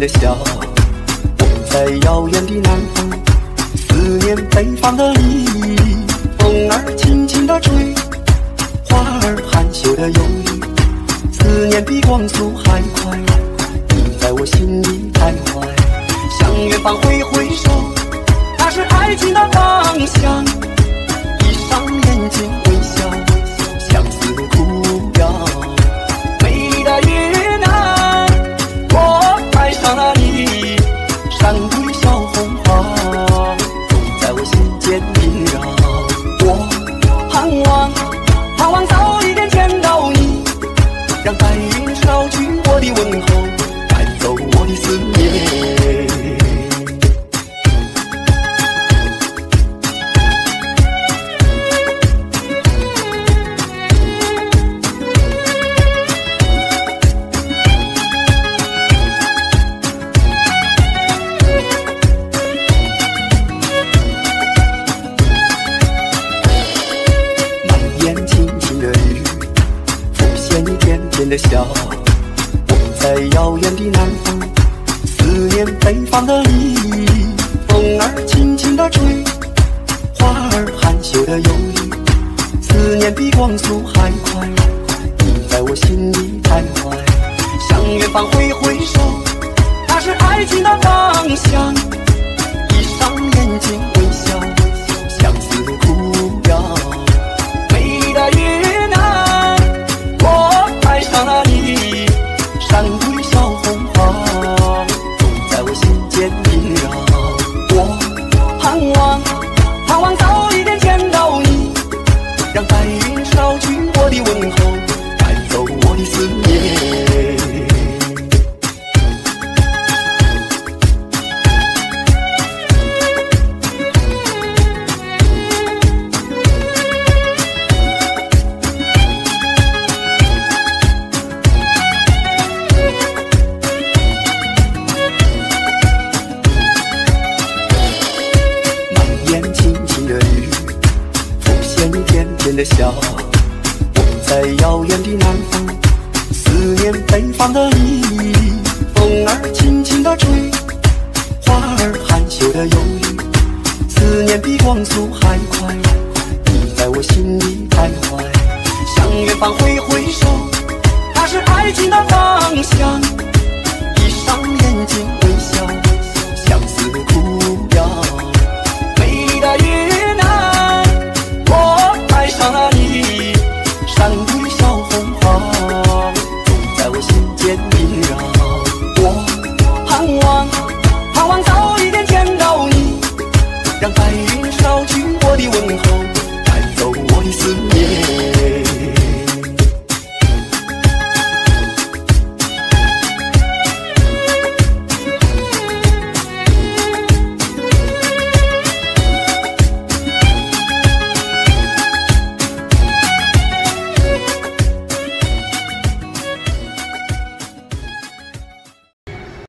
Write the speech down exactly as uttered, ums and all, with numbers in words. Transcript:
的笑。我在遥远的南方，思念北方的你。风儿轻轻地吹，花儿含羞地忧郁，思念比光速还快。你在我心里徘徊，向远方挥挥手，那是爱情的方向。闭上眼睛微笑，相思苦药。美丽的云南，我爱上了你，山谷里小红花，总在我心间萦绕。我盼望，盼望早一点见到你，让白云捎去我的问候，带走我的思念。的笑，我在遥远的南方，思念北方的你。风儿轻轻地吹，花儿含羞地忧郁，思念比光速还快。你在我心里徘徊，向远方挥挥手，那是爱情的方向。闭上眼睛微笑，相思苦药。美丽的云南，我爱上了你，山谷里小红花，总在我心间萦绕。我盼望，盼望早一点见到你，让白云捎去我的问候，带走我的思念。的笑，我在遥远的南方，思念北方的你。风儿轻轻地吹，花儿含羞地忧郁，思念比光速还快。你在我心里徘徊，向远方挥挥手，那是爱情的方向。闭上眼睛微笑，相思苦药。美丽的云南，爱上了你，山谷里小红花，总在我心间萦绕。我盼望，盼望早一点见到你，让白云捎去我的问候。